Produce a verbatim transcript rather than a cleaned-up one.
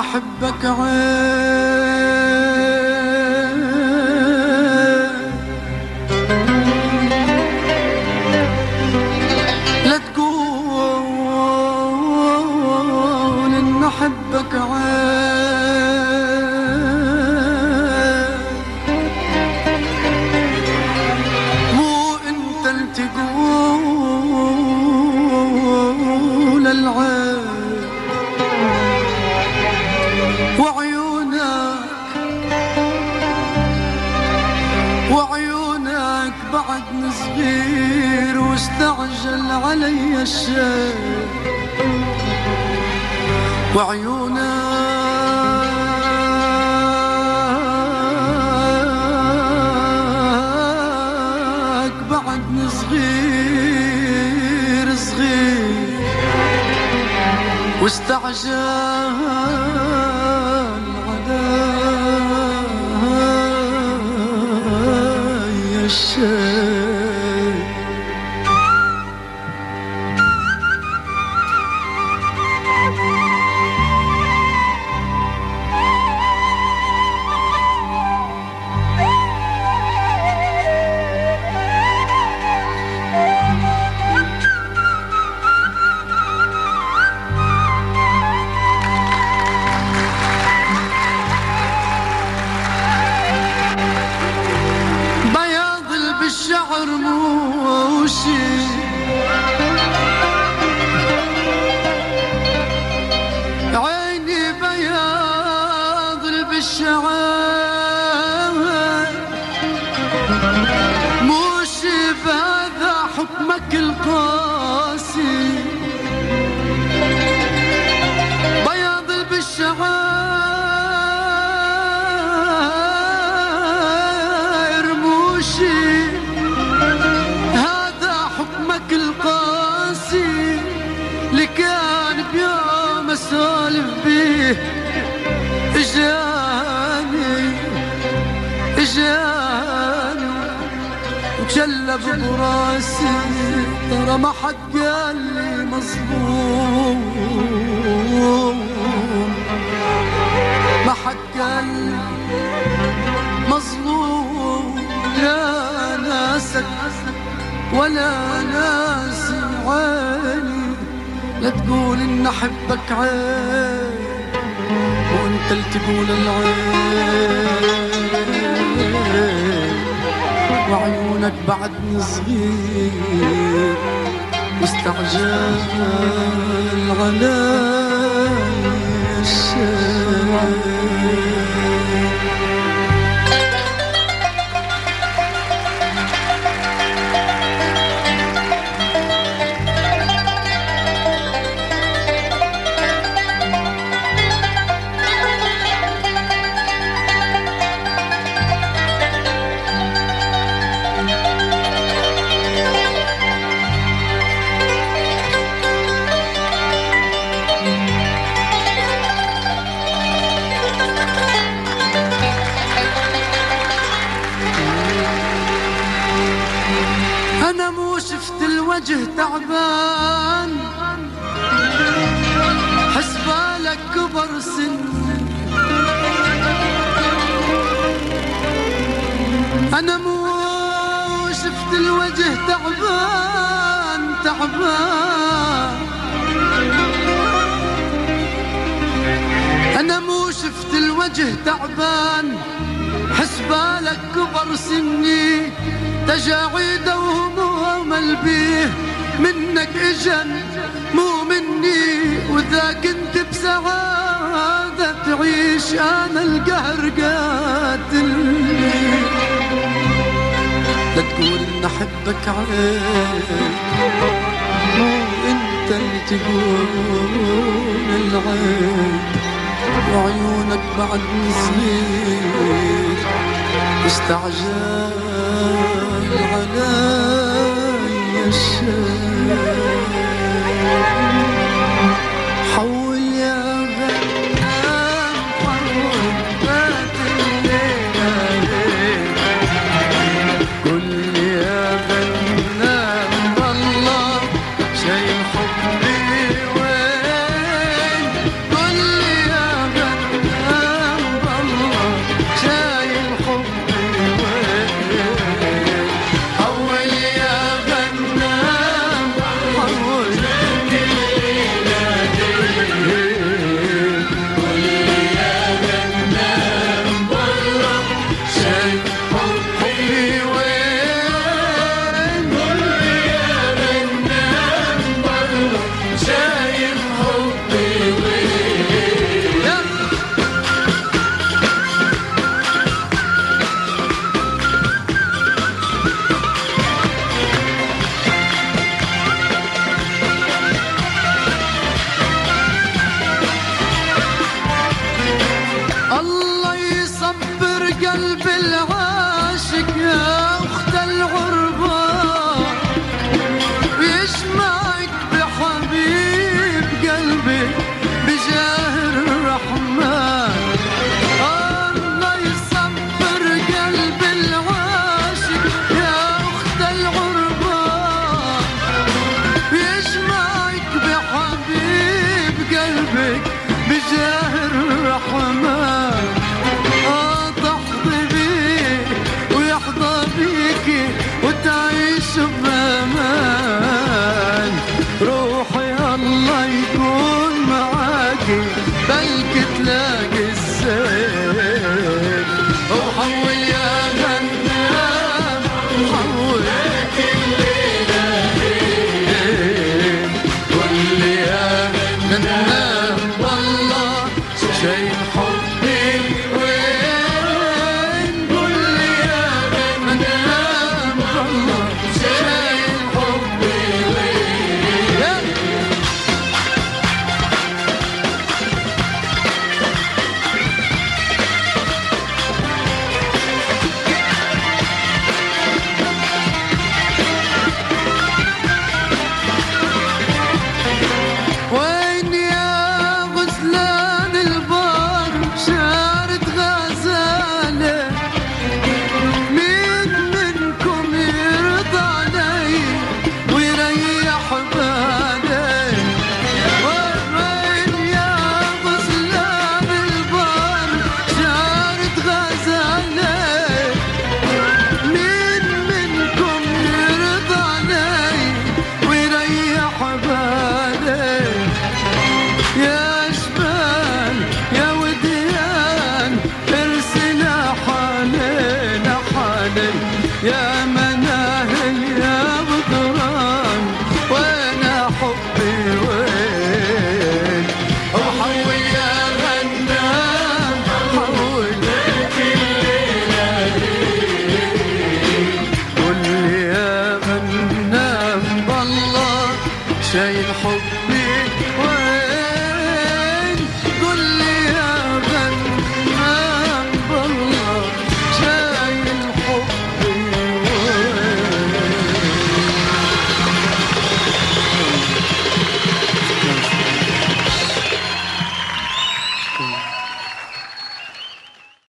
أحبك عين لا تقول إن أحبك عين مو أنت اللي تقول العين وعيونك وعيونك بعدني صغير واستعجل علي الشيء وعيونك بعدني صغير صغير واستعجل الشيء الشعر موشي عيني بياض بالشعر موشي بهذا حكمك القاسي بياض بالشعر موشي القاسي اللي كان بيوم اسولف بيه اجاني اجاني وجلب براسي ترى ما حد قال لي مظلوم ما حد قال لي مظلوم يا ناسك ولا ناسي عيني لا تقول إن أحبك عين وأنت اللي تقول العين وعيونك بعدني صغير واستعجل علي الشيء أنا مو شفت الوجه تعبان حسبالك كبر سن أنا مو شفت الوجه تعبان تعبان أنا مو شفت الوجه تعبان حسبالك كبر سني تجاعيد وهموم البيه منك اجن مو مني واذا كنت بسعادة تعيش انا القهر قاتلني لا تقول ان احبك عين مو انت اللي تقول العين وعيونك بعدني صغير استعجل علي الشيء حول يا غنام حول بات الليل قل يا غنام والله شي حبي وين قل يا غنام يا مناهي يا غدران وانا حبي وين وحول يا غنام حول قل لي يا غنام بالله شايل حبي